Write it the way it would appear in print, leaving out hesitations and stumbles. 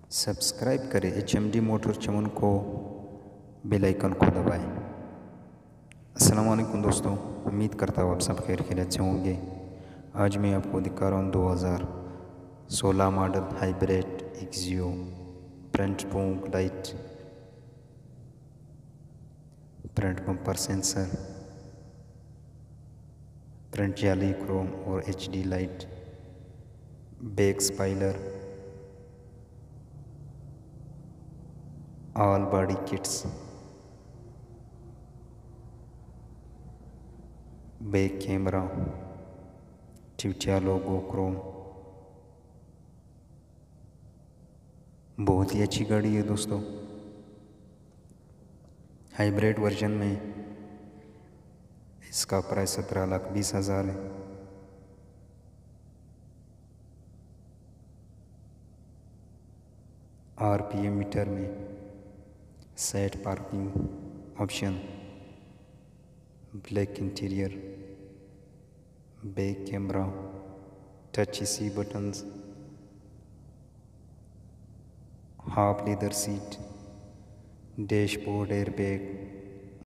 Subscribe करें HMD motor चमन को, bell icon को दबाएं। अस्सलाम वालेकुम दोस्तों, उम्मीद करता हूँ आप सब खैरियत से होंगे। आज मैं आपको दिखा रहा हूँ 2016 model hybrid Axio front pump light, front bumper sensor, front जाली क्रोम और HD light, back spoiler, all body kits, back camera, Toyota logo chrome. बहुत ही अच्छी गाड़ी है दोस्तों। हाइब्रिड वर्जन में इसका प्राइस 17,20,000 है। RPM मीटर में set parking option, black interior, back camera, touch AC buttons, half leather seat, dashboard airbag,